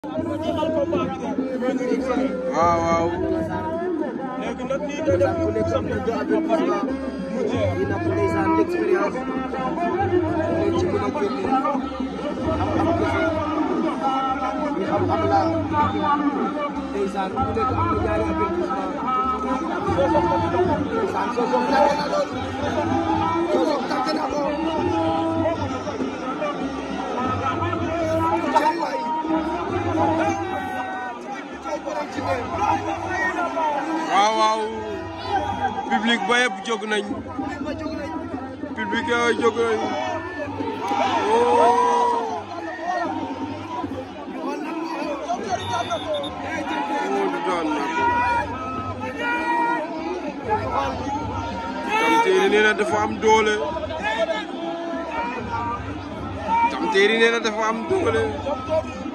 waaw waaw. léegi nag lii day def ku nekk am na deux avertissement yi nag ndeysaan l'expérience leen ci mën a génne xam-xam kese ñu xam-xam la ndeysaan ku nekk am na ñaari avertissement ndeysaan Sosokh tàgg na lool Sosokh tàgg na ko cay waay waaw waaw. public ba yëpp jóg nañ. public ba jóg nañ. daan na ko. Tam Téeri nee na dafa am doole. Tam Téeri nee na dafa am doole.